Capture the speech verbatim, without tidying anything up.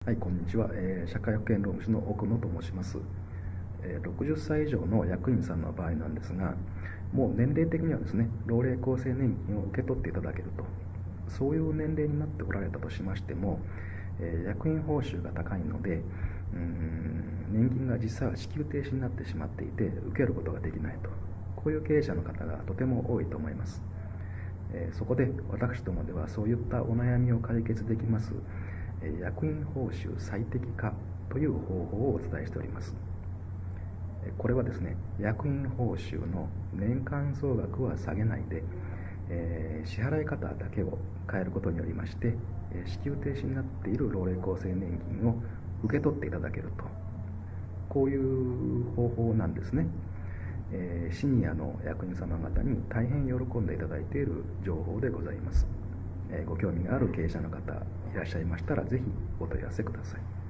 はい、こんにちは、えー社会保険労務士の奥野と申します、えーろくじゅっさい以上の役員さんの場合なんですが、もう年齢的にはですね、老齢厚生年金を受け取っていただけると、そういう年齢になっておられたとしましても、えー役員報酬が高いので、うーん年金が実際は支給停止になってしまっていて、受けることができないと、こういう経営者の方がとても多いと思います。えーそこで私どもではそういったお悩みを解決できますえー役員報酬最適化という方法をお伝えしております。えーこれはですね、役員報酬の年間総額は下げないで、えー支払い方だけを変えることによりまして、えー支給停止になっている老齢厚生年金を受け取っていただけると、こういう方法なんですね。えーシニアの役員様方に大変喜んでいただいている情報でございます。えーご興味がある経営者の方いらっしゃいましたら、ぜひお問い合わせください。